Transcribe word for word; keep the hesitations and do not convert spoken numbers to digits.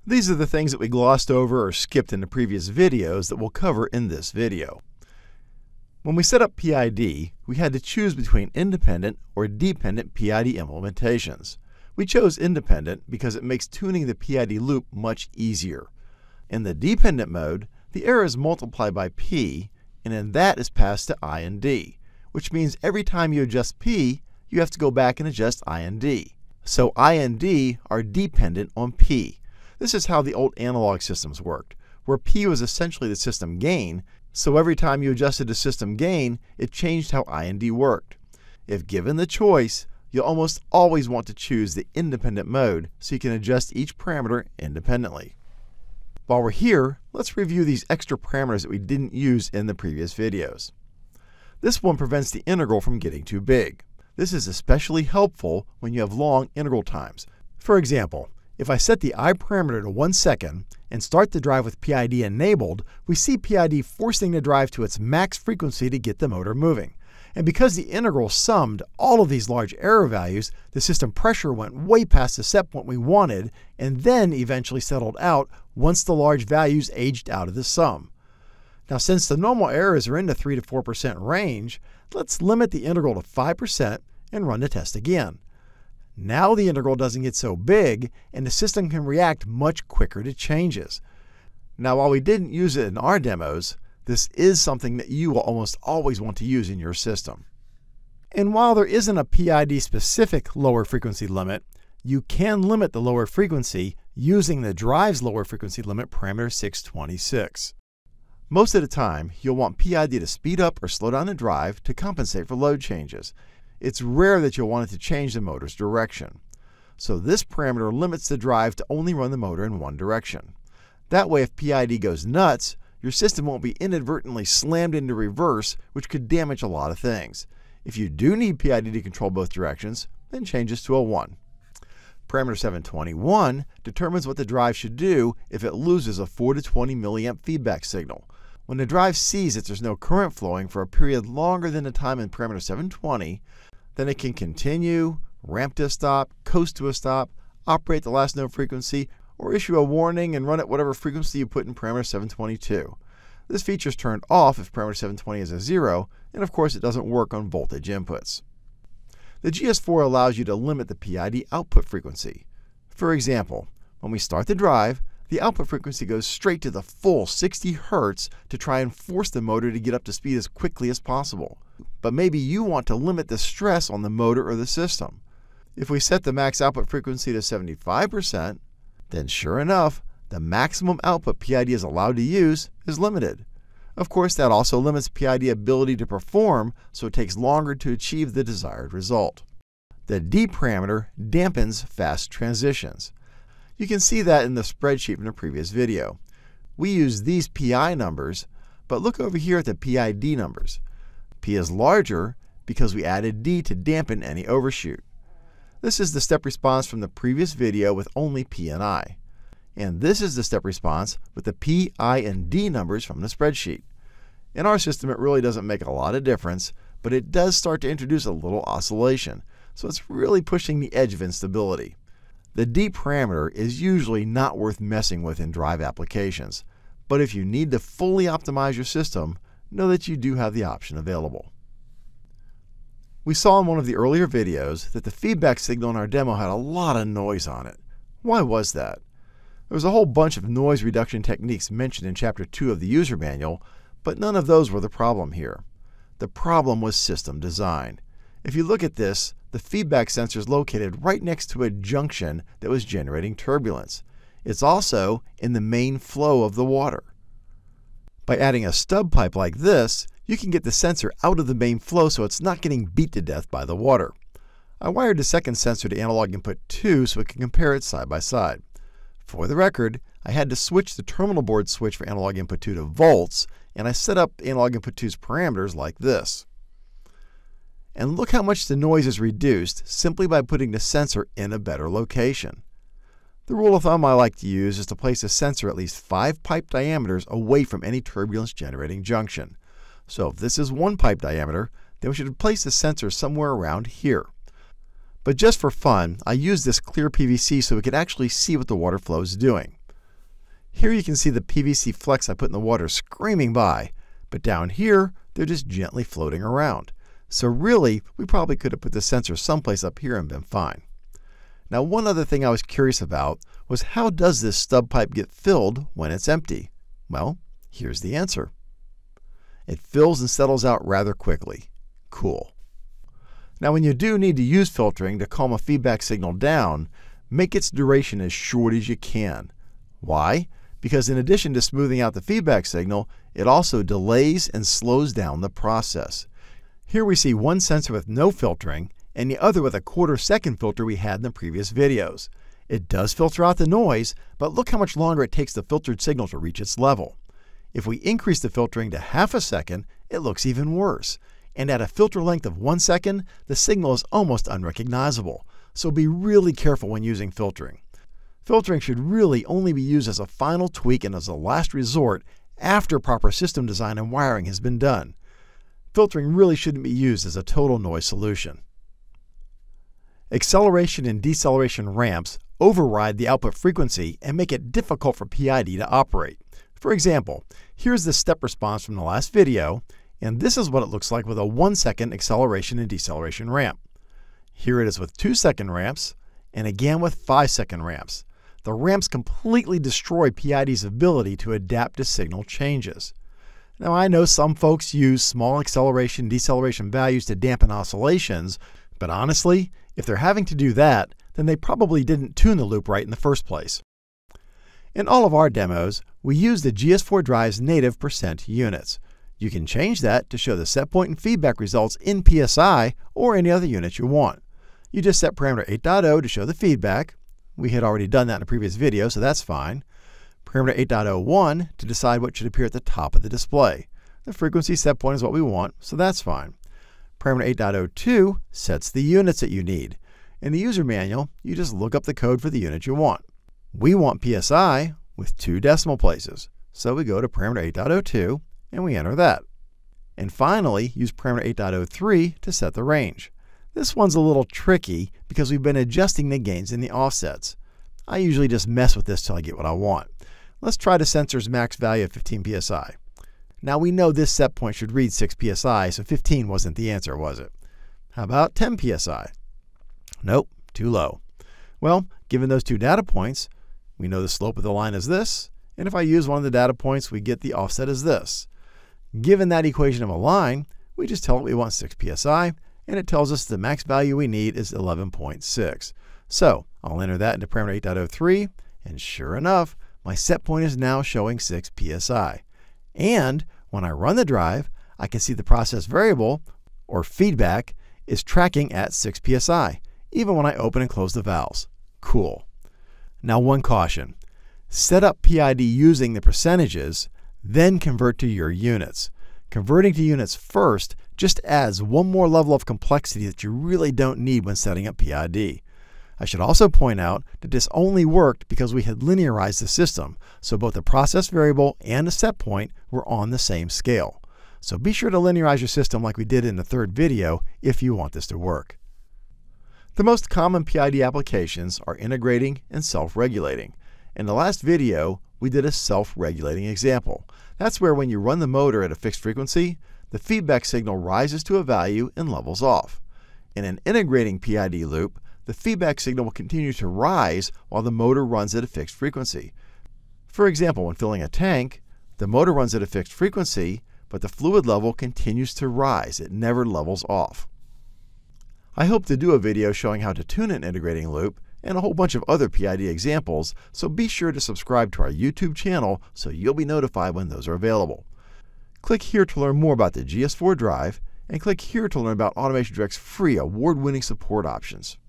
These are the things that we glossed over or skipped in the previous videos that we'll cover in this video. When we set up P I D, we had to choose between independent or dependent P I D implementations. We chose independent because it makes tuning the P I D loop much easier. In the dependent mode, the error is multiplied by P, and then that is passed to I and D, which means every time you adjust P, you have to go back and adjust I and D. So I and D are dependent on P. This is how the old analog systems worked, where P was essentially the system gain, so every time you adjusted the system gain, it changed how I and D worked. If given the choice, you'll almost always want to choose the independent mode so you can adjust each parameter independently. While we're here, let's review these extra parameters that we didn't use in the previous videos. This one prevents the integral from getting too big. This is especially helpful when you have long integral times. For example, if I set the I parameter to one second and start the drive with P I D enabled, we see P I D forcing the drive to its max frequency to get the motor moving. And because the integral summed all of these large error values, the system pressure went way past the set point we wanted and then eventually settled out once the large values aged out of the sum. Now, since the normal errors are in the three to four percent range, let's limit the integral to five percent and run the test again. Now the integral doesn't get so big and the system can react much quicker to changes. Now, while we didn't use it in our demos, this is something that you will almost always want to use in your system. And while there isn't a P I D specific lower frequency limit, you can limit the lower frequency using the drive's lower frequency limit parameter six twenty-six. Most of the time, you'll want P I D to speed up or slow down the drive to compensate for load changes. It's rare that you'll want it to change the motor's direction. So this parameter limits the drive to only run the motor in one direction. That way, if P I D goes nuts, your system won't be inadvertently slammed into reverse, which could damage a lot of things. If you do need P I D to control both directions, then change this to a one. Parameter seven twenty-one determines what the drive should do if it loses a four to twenty milliamp feedback signal. When the drive sees that there's no current flowing for a period longer than the time in parameter seven twenty, then it can continue, ramp to a stop, coast to a stop, operate the last known frequency, or issue a warning and run at whatever frequency you put in parameter seven twenty-two. This feature is turned off if parameter seven twenty is a zero, and of course it doesn't work on voltage inputs. The G S four allows you to limit the P I D output frequency. For example, when we start the drive, the output frequency goes straight to the full sixty hertz to try and force the motor to get up to speed as quickly as possible. But maybe you want to limit the stress on the motor or the system. If we set the max output frequency to seventy-five percent, then sure enough, the maximum output P I D is allowed to use is limited. Of course, that also limits P I D ability to perform, so it takes longer to achieve the desired result. The D parameter dampens fast transitions. You can see that in the spreadsheet from the previous video. We use these P I numbers, but look over here at the P I D numbers. P is larger because we added D to dampen any overshoot. This is the step response from the previous video with only P and I. And this is the step response with the P, I, and D numbers from the spreadsheet. In our system, it really doesn't make a lot of difference, but it does start to introduce a little oscillation, so it's really pushing the edge of instability. The D parameter is usually not worth messing with in drive applications, but if you need to fully optimize your system, know that you do have the option available. We saw in one of the earlier videos that the feedback signal in our demo had a lot of noise on it. Why was that? There was a whole bunch of noise reduction techniques mentioned in Chapter two of the user manual, but none of those were the problem here. The problem was system design. If you look at this, the feedback sensor is located right next to a junction that was generating turbulence. It's also in the main flow of the water. By adding a stub pipe like this, you can get the sensor out of the main flow so it's not getting beat to death by the water. I wired the second sensor to analog input two so it can compare it side by side. For the record, I had to switch the terminal board switch for analog input two to volts, and I set up analog input two's parameters like this. And look how much the noise is reduced simply by putting the sensor in a better location. The rule of thumb I like to use is to place a sensor at least five pipe diameters away from any turbulence generating junction. So if this is one pipe diameter, then we should place the sensor somewhere around here. But just for fun, I used this clear P V C so we could actually see what the water flow is doing. Here you can see the P V C flecks I put in the water screaming by, but down here, they're just gently floating around. So really, we probably could have put the sensor someplace up here and been fine. Now, one other thing I was curious about was how does this stub pipe get filled when it's empty? Well, here's the answer. It fills and settles out rather quickly. Cool. Now, when you do need to use filtering to calm a feedback signal down, make its duration as short as you can. Why? Because in addition to smoothing out the feedback signal, it also delays and slows down the process. Here we see one sensor with no filtering and the other with a quarter second filter we had in the previous videos. It does filter out the noise, but look how much longer it takes the filtered signal to reach its level. If we increase the filtering to half a second, it looks even worse. And at a filter length of one second, the signal is almost unrecognizable. So be really careful when using filtering. Filtering should really only be used as a final tweak and as a last resort after proper system design and wiring has been done. Filtering really shouldn't be used as a total noise solution. Acceleration and deceleration ramps override the output frequency and make it difficult for P I D to operate. For example, here's the step response from the last video, and this is what it looks like with a one second acceleration and deceleration ramp. Here it is with two second ramps, and again with five second ramps. The ramps completely destroy P I D's ability to adapt to signal changes. Now, I know some folks use small acceleration and deceleration values to dampen oscillations, but honestly, if they're having to do that, then they probably didn't tune the loop right in the first place. In all of our demos, we use the G S four drive's native percent units. You can change that to show the set point and feedback results in P S I or any other units you want. You just set parameter eight point zero to show the feedback. We had already done that in a previous video, so that's fine. Parameter eight point zero one to decide what should appear at the top of the display. The frequency set point is what we want, so that's fine. Parameter eight point zero two sets the units that you need. In the user manual, you just look up the code for the unit you want. We want P S I with two decimal places, so we go to parameter eight point zero two and we enter that. And finally, use parameter eight point zero three to set the range. This one's a little tricky because we've been adjusting the gains and the offsets. I usually just mess with this till I get what I want. Let's try the sensor's max value of fifteen P S I. Now we know this set point should read six P S I, so fifteen wasn't the answer, was it? How about ten P S I? Nope, too low. Well, given those two data points, we know the slope of the line is this, and if I use one of the data points, we get the offset as this. Given that equation of a line, we just tell it we want six P S I, and it tells us the max value we need is eleven point six. So I'll enter that into parameter eight point zero three, and sure enough, my set point is now showing six P S I. And when I run the drive, I can see the process variable, or feedback, is tracking at six P S I, even when I open and close the valves. Cool. Now, one caution. Set up P I D using the percentages, then convert to your units. Converting to units first just adds one more level of complexity that you really don't need when setting up P I D. I should also point out that this only worked because we had linearized the system, so both the process variable and the set point were on the same scale. So be sure to linearize your system like we did in the third video if you want this to work. The most common P I D applications are integrating and self-regulating. In the last video, we did a self-regulating example. That's where when you run the motor at a fixed frequency, the feedback signal rises to a value and levels off. In an integrating P I D loop, the feedback signal will continue to rise while the motor runs at a fixed frequency. For example, when filling a tank, the motor runs at a fixed frequency, but the fluid level continues to rise. It never levels off. I hope to do a video showing how to tune an integrating loop and a whole bunch of other P I D examples, so be sure to subscribe to our YouTube channel so you'll be notified when those are available. Click here to learn more about the G S four drive, and click here to learn about AutomationDirect's free award-winning support options.